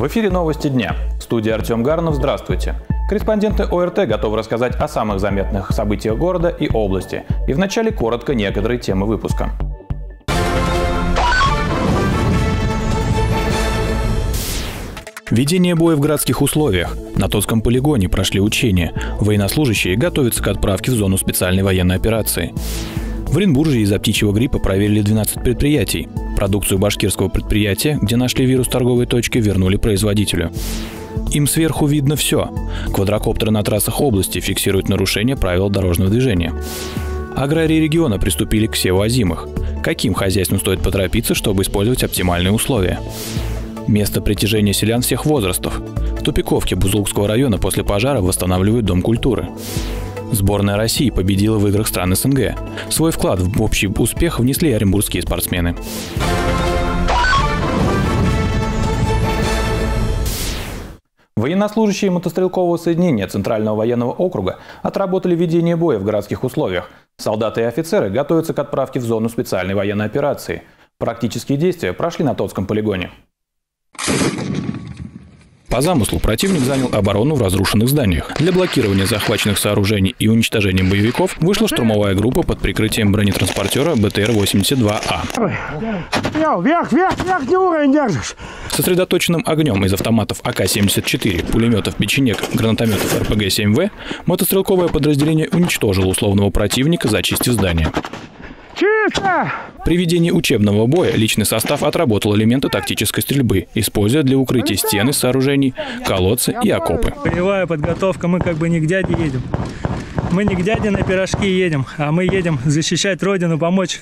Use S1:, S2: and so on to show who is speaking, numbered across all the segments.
S1: В эфире новости дня. В студии Артем Гарнов. Здравствуйте. Корреспонденты ОРТ готовы рассказать о самых заметных событиях города и области. И вначале коротко некоторые темы выпуска. Ведение боя в городских условиях. На Тотском полигоне прошли учения. Военнослужащие готовятся к отправке в зону специальной военной операции. В Оренбурге из-за птичьего гриппа проверили 12 предприятий. Продукцию башкирского предприятия, где нашли вирус торговой точки, вернули производителю. Им сверху видно все. Квадрокоптеры на трассах области фиксируют нарушения правил дорожного движения. Аграрии региона приступили к севу озимых. Каким хозяйствам стоит поторопиться, чтобы использовать оптимальные условия? Место притяжения селян всех возрастов. В Тупиковке Бузулукского района после пожара восстанавливают Дом культуры. Сборная России победила в играх стран СНГ. Свой вклад в общий успех внесли оренбургские спортсмены. Военнослужащие мотострелкового соединения Центрального военного округа отработали ведение боя в городских условиях. Солдаты и офицеры готовятся к отправке в зону специальной военной операции. Практические действия прошли на Тотском полигоне. По замыслу противник занял оборону в разрушенных зданиях. Для блокирования захваченных сооружений и уничтожения боевиков вышла штурмовая группа под прикрытием бронетранспортера БТР-82А.
S2: Вверх, не уровень держишь.
S1: Сосредоточенным огнем из автоматов АК-74, пулеметов «Печенек», гранатометов РПГ-7В мотострелковое подразделение уничтожило условного противника, зачистив здание.
S2: Чисто!
S1: При ведении учебного боя личный состав отработал элементы тактической стрельбы, используя для укрытия стены сооружений, колодцы и окопы.
S3: Боевая подготовка, мы как бы не к дяде едем. Мы не к дяде на пирожки едем, а мы едем защищать Родину, помочь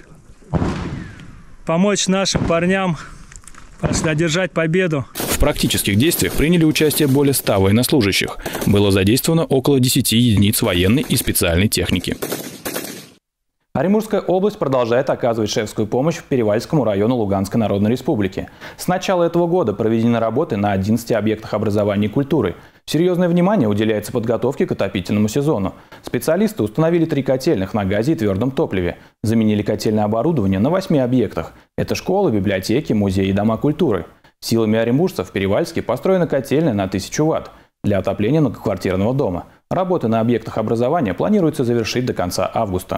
S3: нашим парням одержать победу.
S1: В практических действиях приняли участие более 100 военнослужащих. Было задействовано около 10 единиц военной и специальной техники. Оренбургская область продолжает оказывать шефскую помощь в Перевальскому району Луганской Народной Республики. С начала этого года проведены работы на 11 объектах образования и культуры. Серьезное внимание уделяется подготовке к отопительному сезону. Специалисты установили 3 котельных на газе и твердом топливе. Заменили котельное оборудование на 8 объектах. Это школы, библиотеки, музеи и дома культуры. Силами оренбуржцев в Перевальске построена котельная на 1000 Вт для отопления многоквартирного дома. Работы на объектах образования планируется завершить до конца августа.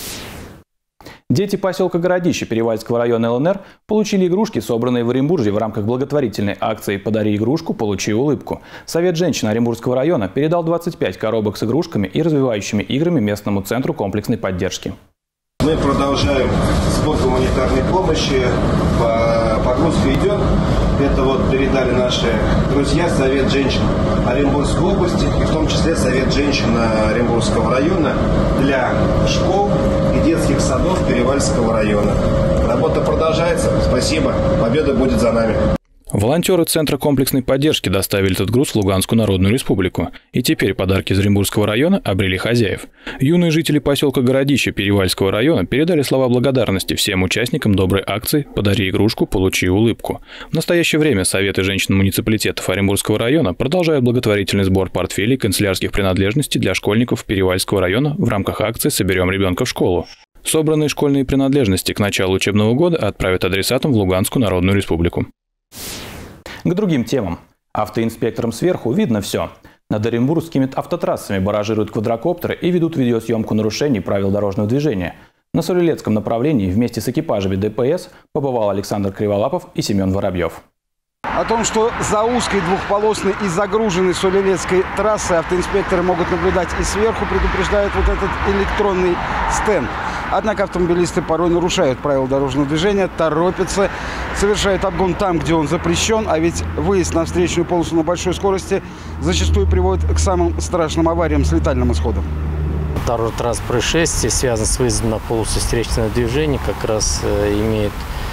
S1: Дети поселка Городище Перевальского района ЛНР получили игрушки, собранные в Оренбурге в рамках благотворительной акции «Подари игрушку, получи улыбку». Совет женщин Оренбургского района передал 25 коробок с игрушками и развивающими играми местному центру комплексной поддержки.
S4: Мы продолжаем сбор гуманитарной помощи. Погрузка идет. Это вот передали наши друзья, Совет женщин Оренбургской области, и в том числе Совет женщин Оренбургского района для школ и детских садов Перевальского района. Работа продолжается. Спасибо. Победа будет за нами.
S1: Волонтеры Центра комплексной поддержки доставили этот груз в Луганскую Народную Республику. И теперь подарки из Оренбургского района обрели хозяев. Юные жители поселка Городище Перевальского района передали слова благодарности всем участникам доброй акции «Подари игрушку, получи улыбку». В настоящее время Советы женщин муниципалитетов Оренбургского района продолжают благотворительный сбор портфелей канцелярских принадлежностей для школьников Перевальского района в рамках акции «Соберем ребенка в школу». Собранные школьные принадлежности к началу учебного года отправят адресатам в Луганскую Народную Республику. К другим темам. Автоинспекторам сверху видно все. Над оренбургскими автотрассами баражируют квадрокоптеры и ведут видеосъемку нарушений правил дорожного движения. На Солилецком направлении вместе с экипажами ДПС побывал Александр Криволапов и Семен Воробьев.
S5: О том, что за узкой двухполосной и загруженной Солилецкой трассой автоинспекторы могут наблюдать и сверху, предупреждает вот этот электронный стенд. Однако автомобилисты порой нарушают правила дорожного движения, торопятся, совершают обгон там, где он запрещен, а ведь выезд на встречную полосу на большой скорости зачастую приводит к самым страшным авариям с летальным исходом.
S6: Дорожно-транспортное происшествие, связанное с выездом на полосу встречного движения, как раз имеет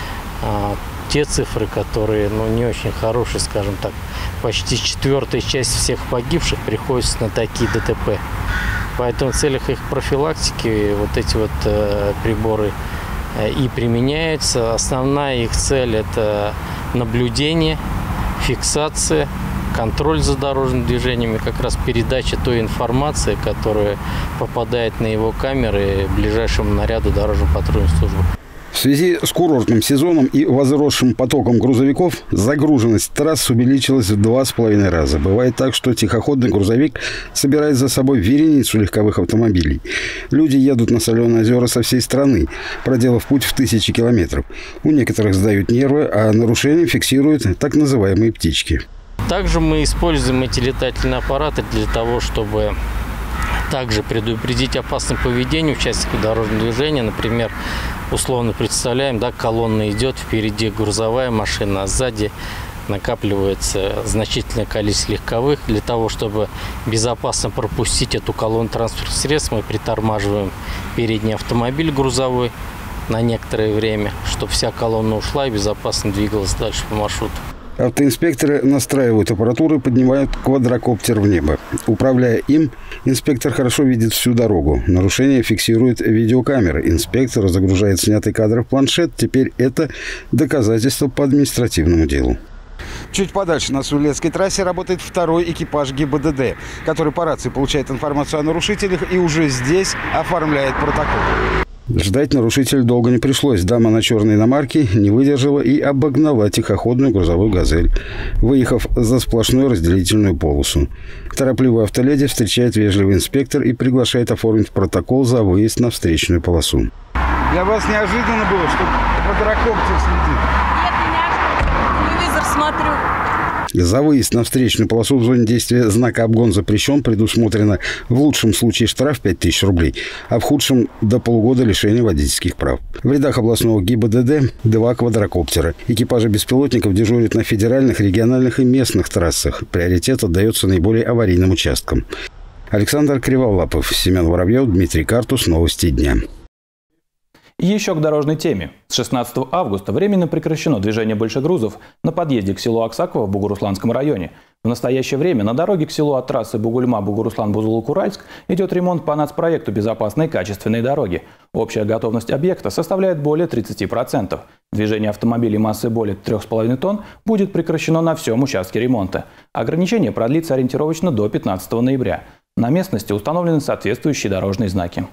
S6: те цифры, которые не очень хорошие, скажем так. Почти 1/4 часть всех погибших приходится на такие ДТП. Поэтому в целях их профилактики вот эти вот приборы и применяются. Основная их цель – это наблюдение, фиксация, контроль за дорожным движением и как раз передача той информации, которая попадает на его камеры ближайшему наряду дорожно-патрульной службы.
S5: В связи с курортным сезоном и возросшим потоком грузовиков загруженность трасс увеличилась в 2,5 раза. Бывает так, что тихоходный грузовик собирает за собой вереницу легковых автомобилей. Люди едут на соленые озера со всей страны, проделав путь в 1000 километров. У некоторых сдают нервы, а нарушения фиксируют так называемые птички.
S6: Также мы используем эти летательные аппараты для того, чтобы также предупредить опасное поведение участников дорожного движения. Например, условно представляем, да, колонна идет, впереди грузовая машина, а сзади накапливается значительное количество легковых. Для того, чтобы безопасно пропустить эту колонну транспортных средств, мы притормаживаем передний автомобиль грузовой на некоторое время, чтобы вся колонна ушла и безопасно двигалась дальше по маршруту.
S5: Автоинспекторы настраивают аппаратуру и поднимают квадрокоптер в небо. Управляя им, инспектор хорошо видит всю дорогу. Нарушения фиксирует видеокамера. Инспектор загружает снятый кадр в планшет. Теперь это доказательство по административному делу. Чуть подальше на Сулелецкой трассе работает второй экипаж ГИБДД, который по рации получает информацию о нарушителях и уже здесь оформляет протокол. Ждать нарушителю долго не пришлось. Дама на черной иномарке не выдержала и обогнала тихоходную грузовую «Газель», выехав за сплошную разделительную полосу. Торопливую автоледи встречает вежливый инспектор и приглашает оформить протокол за выезд на встречную полосу. Для вас неожиданно было, что квадрокоптер следит?
S7: Нет, не неожиданно. Телевизор смотрю.
S5: За выезд на встречную полосу в зоне действия знака «Обгон запрещен» предусмотрено в лучшем случае штраф 5000 рублей, а в худшем – до полугода лишения водительских прав. В рядах областного ГИБДД 2 квадрокоптера. Экипажи беспилотников дежурят на федеральных, региональных и местных трассах. Приоритет отдается наиболее аварийным участкам. Александр Криволапов, Семен Воробьев, Дмитрий Картус. Новости дня.
S1: И еще к дорожной теме. С 16 августа временно прекращено движение большегрузов на подъезде к селу Аксаково в Бугурусланском районе. В настоящее время на дороге к селу от трассы Бугульма-Бугуруслан-Бузулук-Уральск идет ремонт по нацпроекту «Безопасные качественные дороги». Общая готовность объекта составляет более 30%. Движение автомобилей массой более 3,5 тонн будет прекращено на всем участке ремонта. Ограничение продлится ориентировочно до 15 ноября. На местности установлены соответствующие дорожные знаки.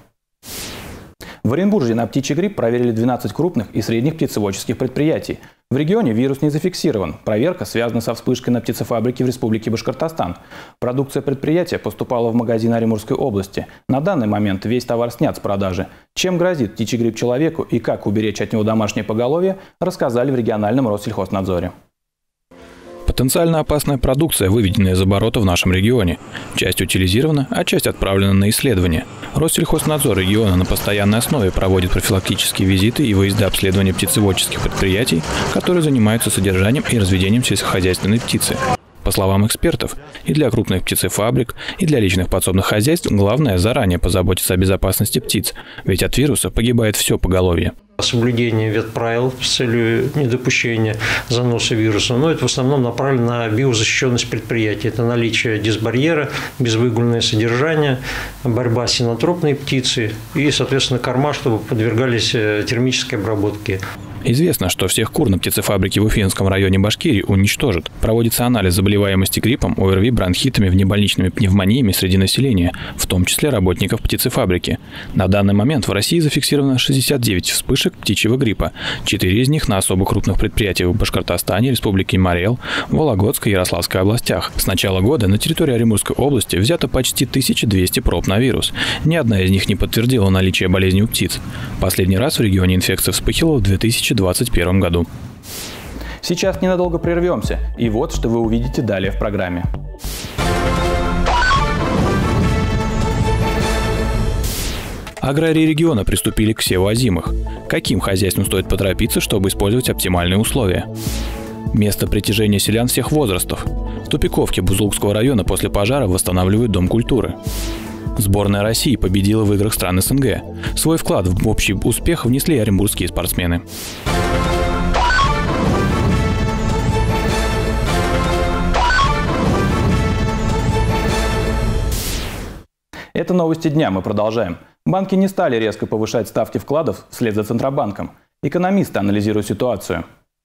S1: В Оренбурге на птичий грипп проверили 12 крупных и средних птицеводческих предприятий. В регионе вирус не зафиксирован. Проверка связана со вспышкой на птицефабрике в Республике Башкортостан. Продукция предприятия поступала в магазин Оренбургской области. На данный момент весь товар снят с продажи. Чем грозит птичий грипп человеку и как уберечь от него домашнее поголовье, рассказали в региональном Россельхознадзоре. Потенциально опасная продукция, выведенная из оборота в нашем регионе. Часть утилизирована, а часть отправлена на исследование. Россельхознадзор региона на постоянной основе проводит профилактические визиты и выезды обследования птицеводческих предприятий, которые занимаются содержанием и разведением сельскохозяйственной птицы. По словам экспертов, и для крупных птицефабрик, и для личных подсобных хозяйств главное заранее позаботиться о безопасности птиц, ведь от вируса погибает все поголовье.
S8: Соблюдение ветправил с целью недопущения заноса вируса, но это в основном направлено на биозащищенность предприятия. Это наличие дисбарьера, безвыгульное содержание, борьба с синотропной птицей и, соответственно, корма, чтобы подвергались термической обработке.
S1: Известно, что всех кур на птицефабрике в Уфимском районе Башкирии уничтожат. Проводится анализ заболеваемости гриппом, ОРВИ, бронхитами, внебольничными пневмониями среди населения, в том числе работников птицефабрики. На данный момент в России зафиксировано 69 вспышек птичьего гриппа. 4 из них на особо крупных предприятиях в Башкортостане, Республике Марий-Эл, Вологодской и Ярославской областях. С начала года на территории Оренбургской области взято почти 1200 проб на вирус. Ни одна из них не подтвердила наличие болезни у птиц. Последний раз в регионе инфекция вспыхивала в 2021 году. Сейчас ненадолго прервемся. И вот что вы увидите далее в программе. Аграрии региона приступили к севу озимых. Каким хозяйствам стоит поторопиться, чтобы использовать оптимальные условия? Место притяжения селян всех возрастов. В Тупиковке Бузулукского района после пожара восстанавливают Дом культуры. Сборная России победила в играх стран СНГ. Свой вклад в общий успех внесли оренбургские спортсмены. Это новости дня, мы продолжаем. Банки не стали резко повышать ставки вкладов вслед за Центробанком. Экономисты анализируют ситуацию.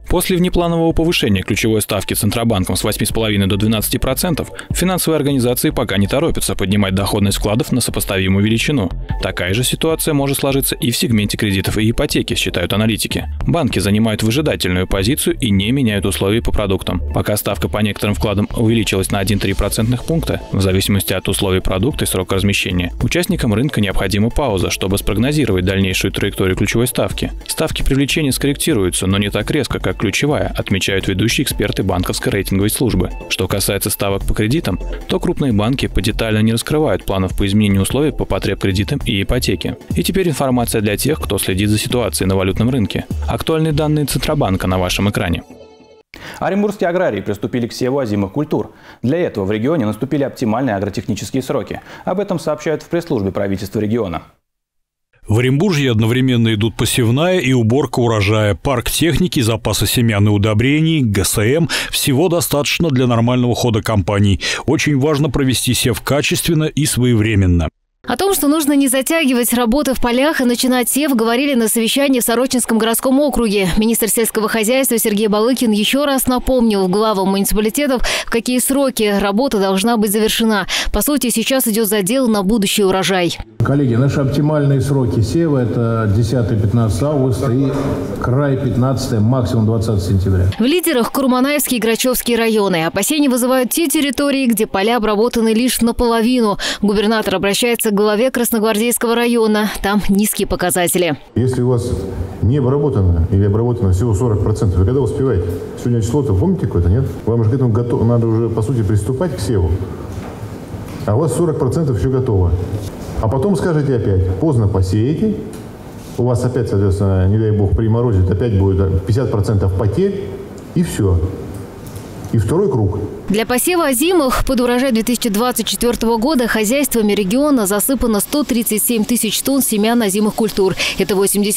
S1: После внепланового повышения ключевой ставки Центробанком с 8,5 до 12%, финансовые организации пока не торопятся поднимать доходность вкладов на сопоставимую величину. Такая же ситуация может сложиться и в сегменте кредитов и ипотеки, считают аналитики. Банки занимают выжидательную позицию и не меняют условий по продуктам. Пока ставка по некоторым вкладам увеличилась на 1,3% пункта, в зависимости от условий продукта и срока размещения, участникам рынка необходима пауза, чтобы спрогнозировать дальнейшую траекторию ключевой ставки. Ставки привлечения скорректируются, но не так резко, как ключевая, отмечают ведущие эксперты банковской рейтинговой службы. Что касается ставок по кредитам, то крупные банки детально не раскрывают планов по изменению условий по потреб кредитам и ипотеке. И теперь информация для тех, кто следит за ситуацией на валютном рынке. Актуальные данные Центробанка на вашем экране.
S9: Оренбургские аграрии приступили к севу озимых культур. Для этого в регионе наступили оптимальные агротехнические сроки. Об этом сообщают в пресс-службе правительства региона.
S10: В Оренбурге одновременно идут посевная и уборка урожая. Парк техники, запасы семян и удобрений, ГСМ – всего достаточно для нормального хода кампаний. Очень важно провести сев качественно и своевременно.
S11: О том, что нужно не затягивать работы в полях и начинать сев, говорили на совещании в Сорочинском городском округе. Министр сельского хозяйства Сергей Балыкин еще раз напомнил главам муниципалитетов, в какие сроки работа должна быть завершена. По сути, сейчас идет задел на будущий урожай.
S12: Коллеги, наши оптимальные сроки сева – это 10-15 августа и край 15, максимум 20 сентября.
S11: В лидерах Курманаевский и Грачевский районы. Опасения вызывают те территории, где поля обработаны лишь наполовину. Губернатор обращается к главе Красногвардейского района. Там низкие показатели.
S13: Если у вас не обработано или обработано всего 40%, вы когда успеваете? Сегодня число-то помните какое-то, нет? Вам же к этому надо уже, по сути, приступать к севу. А у вас 40% еще готово. А потом скажете опять, поздно посеете, у вас опять, соответственно, не дай бог, приморозит, опять будет 50% потерь, и все. И второй круг.
S11: Для посева озимых под урожай 2024 года хозяйствами региона засыпано 137 тысяч тонн семян озимых культур. Это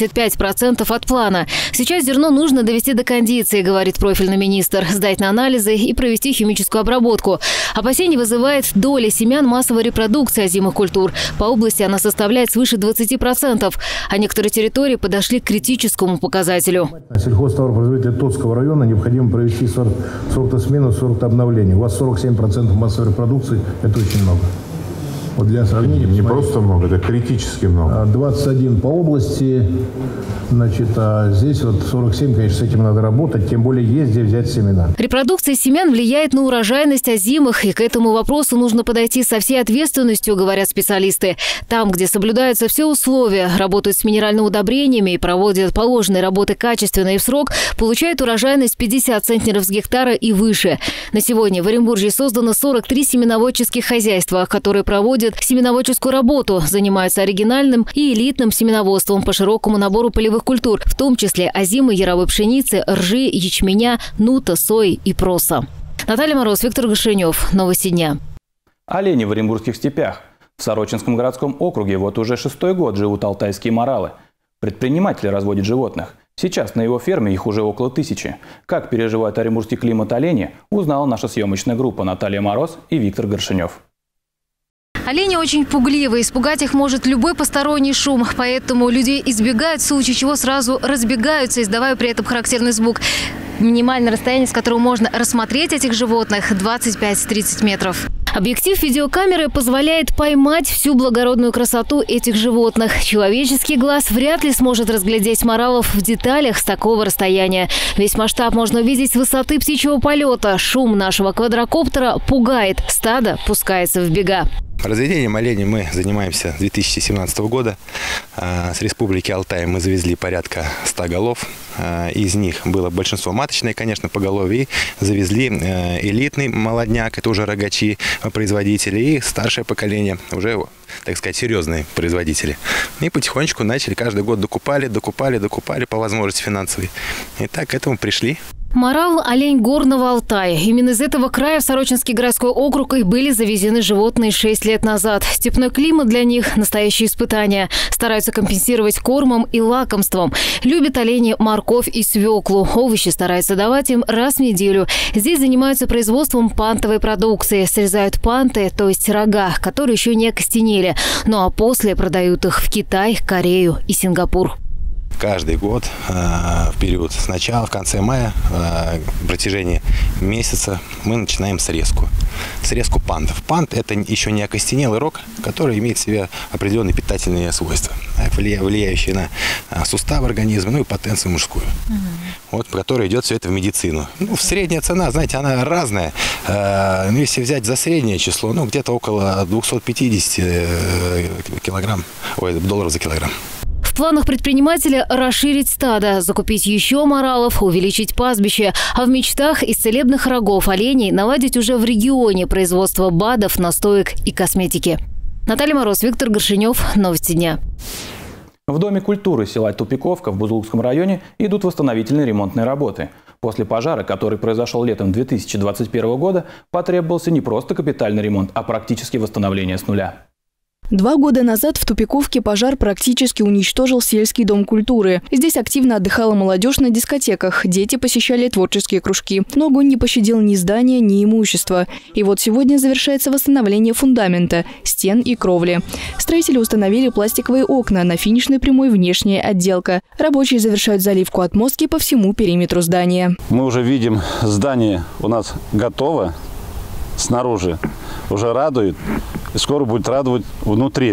S11: 85% от плана. Сейчас зерно нужно довести до кондиции, говорит профильный министр, сдать на анализы и провести химическую обработку. Опасений вызывает доля семян массовой репродукции озимых культур. По области она составляет свыше 20%, а некоторые территории подошли к критическому показателю.
S12: Сельхозтоваропроизводителя Тотского района необходимо провести сортосмену, сортообновление. У вас 47% массовой продукции – это очень много. Вот для сравнения.
S13: Не просто много, это критически много.
S12: 21 по области, значит, а здесь вот 47, конечно, с этим надо работать, тем более есть где взять семена.
S11: Репродукция семян влияет на урожайность озимых, и к этому вопросу нужно подойти со всей ответственностью, говорят специалисты. Там, где соблюдаются все условия, работают с минеральными удобрениями и проводят положенные работы качественно и в срок, получают урожайность 50 центнеров с гектара и выше. На сегодня в Оренбурге создано 43 семеноводческих хозяйства, которые проводят семеноводческую работу, занимаются оригинальным и элитным семеноводством по широкому набору полевых культур, в том числе озимой, яровой пшеницы, ржи, ячменя, нута, сои и проса. Наталья Мороз, Виктор Горшенев. Новости дня.
S9: Олени в оренбургских степях. В Сорочинском городском округе вот уже 6-й год живут алтайские моралы. Предприниматели разводят животных. Сейчас на его ферме их уже около 1000. Как переживает оренбургский климат олени, узнала наша съемочная группа Наталья Мороз и Виктор Горшенев.
S11: Олени очень пугливы, испугать их может любой посторонний шум, поэтому людей избегают, в случае чего сразу разбегаются, издавая при этом характерный звук. Минимальное расстояние, с которого можно рассмотреть этих животных – 25-30 метров. Объектив видеокамеры позволяет поймать всю благородную красоту этих животных. Человеческий глаз вряд ли сможет разглядеть моралов в деталях с такого расстояния. Весь масштаб можно увидеть с высоты птичьего полета. Шум нашего квадрокоптера пугает. Стадо пускается в бега.
S14: Разведением оленей мы занимаемся с 2017 года. С Республики Алтай мы завезли порядка 100 голов. Из них было большинство маточные, конечно, поголовье. Завезли элитный молодняк, это уже рогачи производители, и старшее поколение, уже, так сказать, серьезные производители. И потихонечку начали, каждый год докупали по возможности финансовой. И так к этому пришли.
S11: Морал – олень горного Алтая. Именно из этого края в Сорочинский городской округ и были завезены животные 6 лет назад. Степной климат для них – настоящее испытание. Стараются компенсировать кормом и лакомством. Любят олени морковь и свеклу. Овощи стараются давать им раз в неделю. Здесь занимаются производством пантовой продукции. Срезают панты, то есть рога, которые еще не окостенели. Ну а после продают их в Китай, Корею и Сингапур.
S14: каждый год в период с начала, в конце мая, в протяжении месяца мы начинаем срезку пантов. Пант – это еще не окостенелый рог, который имеет в себе определенные питательные свойства, влияющие на суставы организма, ну и потенцию мужскую, вот, по которой идет все это в медицину. Ну, средняя цена, знаете, она разная. Если взять за среднее число, ну, где-то около 250 долларов за килограмм.
S11: В планах предпринимателя расширить стадо, закупить еще моралов, увеличить пастбище, а в мечтах из целебных рогов оленей наладить уже в регионе производство БАДов, настоек и косметики. Наталья Мороз, Виктор Горшенев. Новости дня.
S1: В Доме культуры села Тупиковка в Бузулукском районе идут восстановительные ремонтные работы. После пожара, который произошел летом 2021 года, потребовался не просто капитальный ремонт, а практически восстановление с нуля.
S15: 2 года назад в Тупиковке пожар практически уничтожил сельский дом культуры. Здесь активно отдыхала молодежь на дискотеках, дети посещали творческие кружки. Но огонь не пощадил ни здания, ни имущества. И вот сегодня завершается восстановление фундамента, стен и кровли. Строители установили пластиковые окна, на финишной прямой внешняя отделка. Рабочие завершают заливку отмостки по всему периметру здания.
S16: Мы уже видим, здание у нас готово снаружи, уже радует. И скоро будет радовать внутри.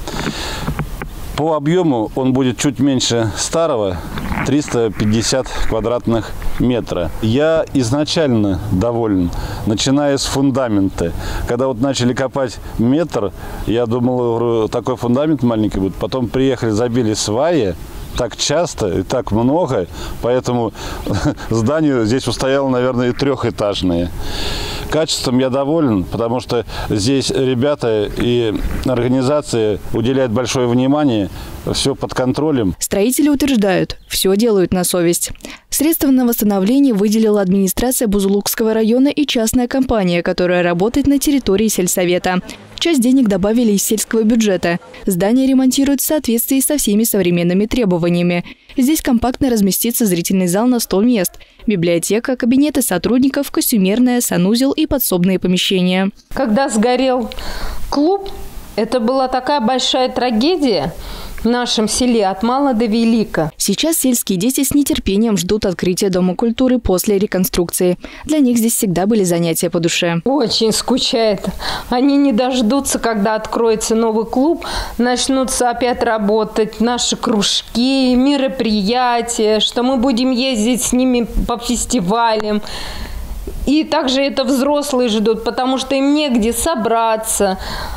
S16: По объему он будет чуть меньше старого, 350 квадратных метра. Я изначально доволен, начиная с фундамента. Когда вот начали копать метр, я думал, такой фундамент маленький будет. Потом приехали, забили сваи. Так часто и так много, поэтому здание здесь устояло, наверное, и трехэтажное. Качеством я доволен, потому что здесь ребята и организации уделяют большое внимание, все под контролем.
S15: Строители утверждают, все делают на совесть. Средства на восстановление выделила администрация Бузулукского района и частная компания, которая работает на территории сельсовета. Часть денег добавили из сельского бюджета. Здание ремонтируют в соответствии со всеми современными требованиями. Здесь компактно разместится зрительный зал на 100 мест, библиотека, кабинеты сотрудников, костюмерная, санузел и подсобные помещения.
S17: Когда сгорел клуб, это была такая большая трагедия в нашем селе от мала до велика.
S15: Сейчас сельские дети с нетерпением ждут открытия Дома культуры после реконструкции. Для них здесь всегда были занятия по душе.
S17: Очень скучают. Они не дождутся, когда откроется новый клуб, начнутся опять работать наши кружки, мероприятия, что мы будем ездить с ними по фестивалям. И также это взрослые ждут, потому что им негде собраться,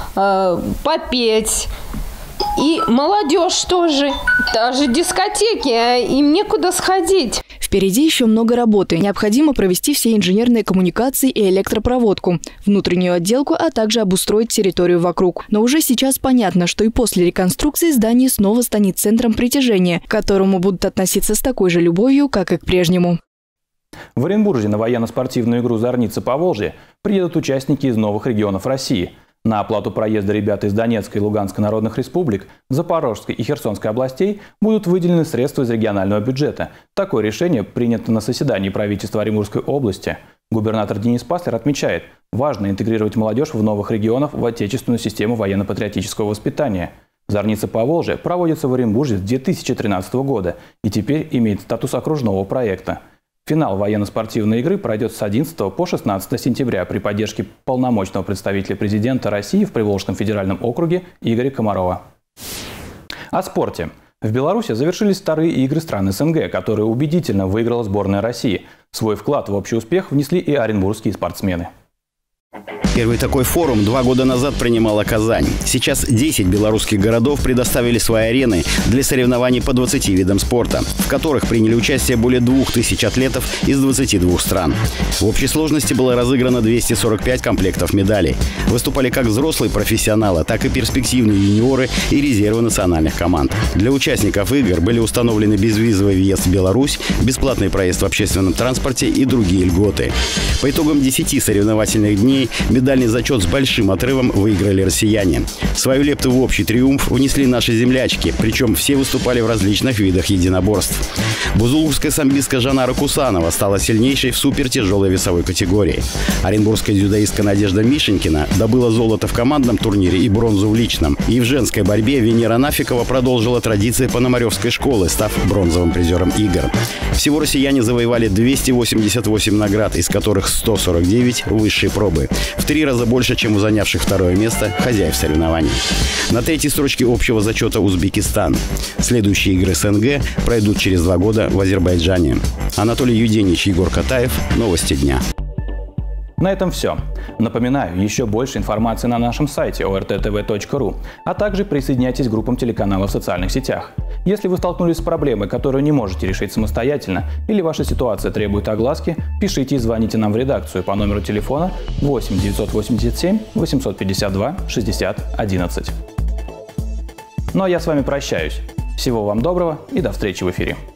S17: попеть. И молодежь тоже, даже дискотеки, им некуда сходить.
S15: Впереди еще много работы. Необходимо провести все инженерные коммуникации и электропроводку, внутреннюю отделку, а также обустроить территорию вокруг. Но уже сейчас понятно, что и после реконструкции здание снова станет центром притяжения, к которому будут относиться с такой же любовью, как и к прежнему.
S1: В Оренбурге на военно-спортивную игру «Зорница Поволжье» приедут участники из новых регионов России. На оплату проезда ребят из Донецкой и Луганской народных республик, Запорожской и Херсонской областей будут выделены средства из регионального бюджета. Такое решение принято на заседании правительства Оренбургской области. Губернатор Денис Паслер отмечает, важно интегрировать молодежь в новых регионах в отечественную систему военно-патриотического воспитания. «Зорница Поволжье» проводится в Оренбурге с 2013 года и теперь имеет статус окружного проекта. Финал военно-спортивной игры пройдет с 11 по 16 сентября при поддержке полномочного представителя президента России в Приволжском федеральном округе Игоря Комарова. О спорте. В Беларуси завершились вторые игры стран СНГ, которые убедительно выиграла сборная России. Свой вклад в общий успех внесли и оренбургские спортсмены.
S18: Первый такой форум 2 года назад принимала Казань. Сейчас 10 белорусских городов предоставили свои арены для соревнований по 20 видам спорта, в которых приняли участие более 2000 атлетов из 22 стран. В общей сложности было разыграно 245 комплектов медалей. Выступали как взрослые профессионалы, так и перспективные юниоры и резервы национальных команд. Для участников игр были установлены безвизовый въезд в Беларусь, бесплатный проезд в общественном транспорте и другие льготы. По итогам 10 соревновательных дней медали Медальный зачет с большим отрывом выиграли россияне. Свою лепту в общий триумф внесли наши землячки, причем все выступали в различных видах единоборств. Бузулукская самбистка Жанара Кусанова стала сильнейшей в супертяжелой весовой категории. Оренбургская дзюдоистка Надежда Мишенькина добыла золото в командном турнире и бронзу в личном. И в женской борьбе Венера Нафикова продолжила традиции Пономаревской школы, став бронзовым призером игр. Всего россияне завоевали 288 наград, из которых 149 высшей пробы. В 3 раза больше, чем у занявших второе место хозяев соревнований. На 3-й строчке общего зачета Узбекистан. Следующие игры СНГ пройдут через 2 года в Азербайджане. Анатолий Юденич, Егор Катаев. Новости дня.
S1: На этом все. Напоминаю, еще больше информации на нашем сайте orttv.ru, а также присоединяйтесь к группам телеканала в социальных сетях. Если вы столкнулись с проблемой, которую не можете решить самостоятельно, или ваша ситуация требует огласки, пишите и звоните нам в редакцию по номеру телефона 8 987 852 60 11. Ну а я с вами прощаюсь. Всего вам доброго и до встречи в эфире.